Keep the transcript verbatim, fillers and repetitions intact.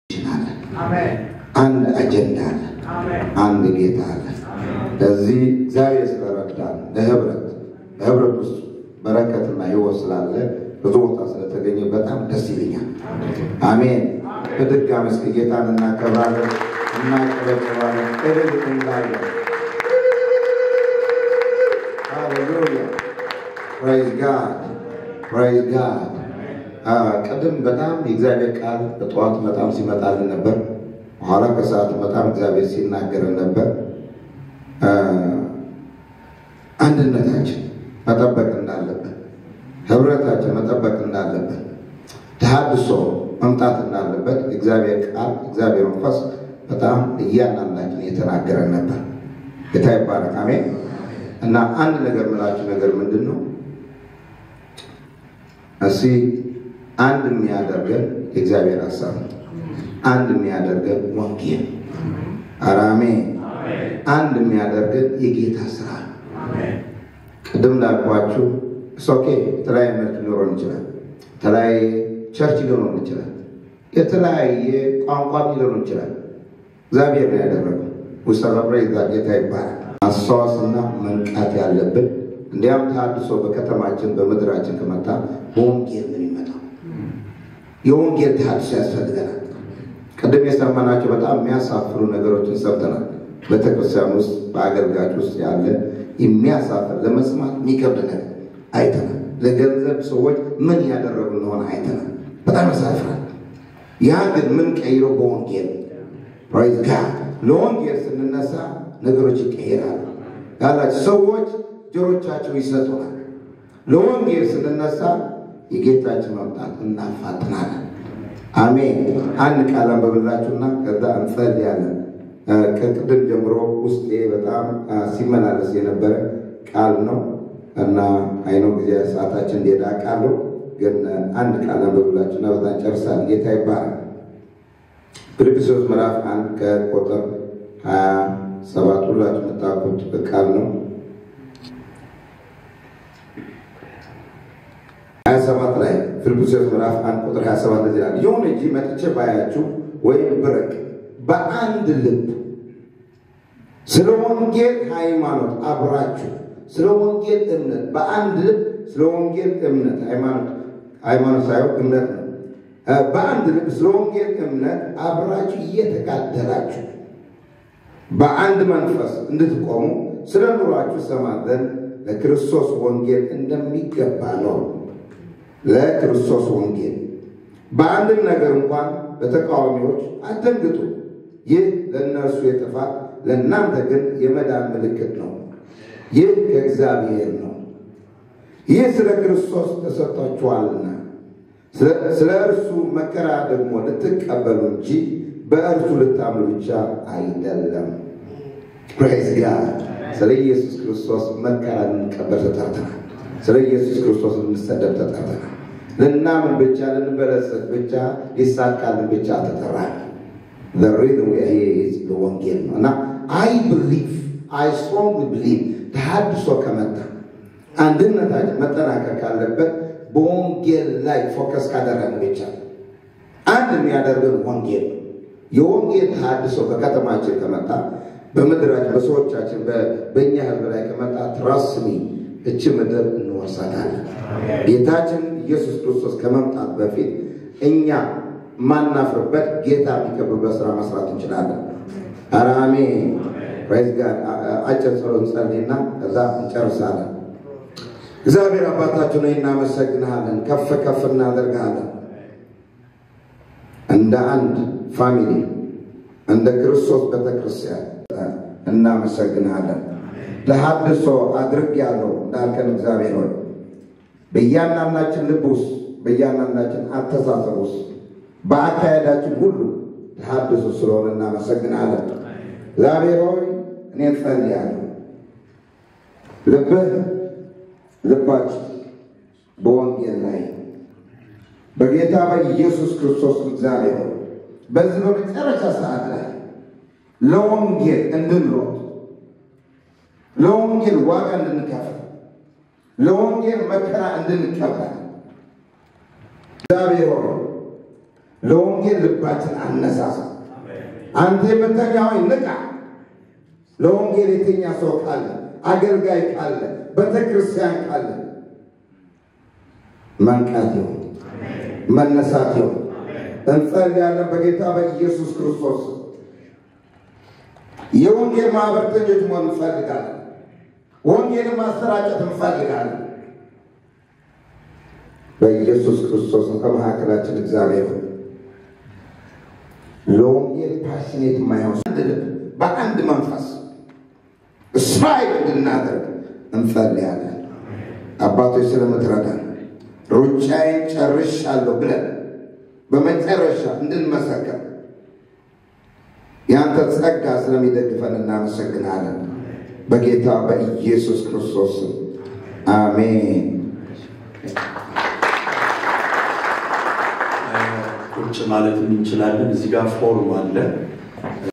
አሜን አንድ አጀንዳ አለ አሜን አንድ ጌታ አለ ለዚህ እግዚአብሔር ስለረዳን ለህብረት ለህብረት ውስጥ በረከትና ሕይወት ስላለ ብዙ ቦታ ስለተገኘ በጣም ደስ ይለኛል አሜን በድጋሚ እስኪ ጌታን እናከብራለን እናከብራለን እልል እንላለን ሃሌሉያ praise God praise God ቀደም በጣም የእግዚአብሔር ቃል በጠዋት በጣም ሲመጣልን ነበር ኋላ ከሰዓት በጣም እግዚአብሔር ሲናገረን ነበር አንድነታችን መጠበቅ እንዳለበት ህብረታችን መጠበቅ እንዳለበት ተሐድሶ መምጣት እንዳለበት እግዚአብሔር ቃል እግዚአብሔር መንፈስ በጣም እያንዳንዳችን የተናገረን ነበር ጌታ ይባረክ አሜን እና አንድ ነገር ምላችሁ ነገር ምንድነው እሺ አንድ የሚያደርገን እግዚአብሔር ሐሳብ አንድ የሚያደርገን ወንጌል አሜን አንድ የሚያደርገን የጌታ ስራ አሜን ቅድም ላልኳችሁ ሶኬ ተለያየ መልክ ሊኖረን ይችላል ተለያየ ቸርች ሊኖረን ይችላል የተለያየ ቋንቋ ሊኖረን ይችላል እግዚአብሔር ነው ያደረገው ወሰለብሬት ጋር ጌታ ይባላል አስተዋስና መንቃት ያለብን እንዲያም ተሐድሶ በከተማችን በመድራችን ከመጣ በወንጌል ነው የሚመጣው የወንጌል ተሐድሶ ያስፈልገናል ቀደም የሰማናቸው በጣም የሚያሳፍሩ ነገሮችን ሰምተናል በተክርስቲያን ውስጥ በአገልጋዮች ውስጥ ያለ የሚያሳፍር ለመስማት የሚከብድ ነገር አይተናል ለገንዘብ ሰዎች ምን ያደረጉ እንደሆነ አይተናል በጣም ያሳፍራል ያ ግን ምን ቀይሮ በወንጌል praise God ለወንጌል ስንነሳ ነገሮች ይቀየራሉ ያላችሁ ሰዎች ጆሮቻቸው ይሰጡናል ለወንጌል ስንነሳ የጌታችን መምጣት እናፋጥናለን አሜን አንድ ቃል አንብብላችሁና ከዛ እንጸልያለን ከቅድም ጀምሮ ውስጤ በጣም ሲመላለስ የነበረ ቃል ነው እና አይነው ጊዜ ሰዓታችን እንደዳ ቃሉ ግን አንድ ቃል አንብብላችሁና በዛ ጨርሳለን ጌታ ይባረክ ፊልጵስዩስ ምዕራፍ አንድ ከቁጥር ሃያ ሰባት ሁላችሁ የምታውቁት ቃል ነው ሃያ ሰባት ላይ ፊልጵስዩስ ምዕራፍ አንድ ቁጥር ሃያ ሰባት ላይ ይላል ይሁን እንጂ መጥቼ ባያችሁ ወይም ብረቅ በአንድ ልብ ስለ ወንጌል ሃይማኖት አብራችሁ ስለ ወንጌል እምነት በአንድ ልብ ስለ ወንጌል እምነት ሃይማኖት ሃይማኖት ሳይሆን እምነት ነው በአንድ ልብ ስለ ወንጌል እምነት አብራችሁ እየተጋደላችሁ በአንድ መንፈስ እንድትቆሙ ስለ ኑሯችሁ ሰማተን ለክርስቶስ ወንጌል እንደሚገባ ነው ለክርስቶስ ወንጌል በአንድም ነገር እንኳን በተቃዋሚዎች አትደንግጡ ይህ ለእነርሱ የጥፋት ለእናንተ ግን የመዳን ምልክት ነው ይህ ከእግዚአብሔር ነው ይህ ስለ ክርስቶስ ተሰጥቷችኋልና ስለ እርሱ መከራ ደግሞ ልትቀበሉ እንጂ በእርሱ ልታምኑ ብቻ አይደለም praise God ስለ ኢየሱስ ክርስቶስ መከራ ልንቀበል ተጠርተናል ስለ ኢየሱስ ክርስቶስ ልንሰደብ ተጠርተናል ለናምን ብቻ ለንበለጽ ብቻ ይሳካልን ብቻ ተጠራን the reason we are here is the ወንጌል ነው እና I believe I strongly believe ተሐድሶ ከመጣ አንድነታችን መጠናከር ካለበት በወንጌል ላይ ፎከስ ካደረግን ብቻ አንድ የሚያደርገን ወንጌል የወንጌል ተሐድሶ በከተማችን ከመጣ በመድራችን በሰዎቻችን በእኛ ህዝብ ላይ ከመጣ ትራስሚ እቺ ምድር እንወርሳታለን ጌታችን ኢየሱስ ክርስቶስ ከመምጣት በፊት እኛ ማናፍርበት ጌታ ቢከብርበት ስራ መስራት እንችላለን አሜን praise God አጭር ጸሎት ጸልይና ከዛ እንጨርሳለን እግዚአብሔር አባታችን ሆይ እናመሰግናለን ከፍ ከፍ እናደርጋለን እንደ አንድ ፋሚሊ እንደ ክርስቶስ ቤተክርስቲያን እናመሰግናለን ተሐድሶ አድርጌያለሁ እንዳልከን እግዚአብሔር ሆይ በእያንዳንዳችን ልብ ውስጥ በእያንዳንዳችን አስተሳሰብ ውስጥ በአካሄዳችን ሁሉ ተሐድሶ ስለሆነ እናመሰግናለን እግዚአብሔር ሆይ እኔ ጸልያለሁ ልብህ ልባችን በወንጌል ላይ በጌታ በኢየሱስ ክርስቶስ እግዚአብሔር ሆይ በዚህ በመጨረሻ ሰዓት ላይ ለወንጌል እንድንሮጥ ለወንጌል ዋጋ እንድንከፍል ለወንጌል መከራ እንድንቀበል እግዚአብሔር ሆይ ለወንጌል ልባችን አነሳሳ። አንተ የምትተኛው ንቃ። ለወንጌል የተኛ ሰው ካለ አገልጋይ ካለ ቤተክርስቲያን ካለ መንቃት ይሁን መነሳት ይሁን። እንጸልያለን በጌታ በኢየሱስ ክርስቶስ። የወንጌል ማህበረተኞች መሆን እንፈልጋለን። ወንጌልን ማሰራጨት እንፈልጋለን። በኢየሱስ ክርስቶስ ከመካከላችን እግዚአብሔር ለወንጌል ፓሽኔት ማይሆን በአንድ መንፈስ እስራኤል እንድናደርግ እንጸልያለን። አባቶች ስለምትረዳን ሩጫዬን ጨርሻለሁ ብለን በመጨረሻ እንድንመሰክር ያንተ ጸጋ ስለሚደግፈን እናመሰግናለን። በጌታ በኢየሱስ ክርስቶስ አሜን። ቁጭ ማለት እንችላለን። እዚህ ጋር ፎርም አለ።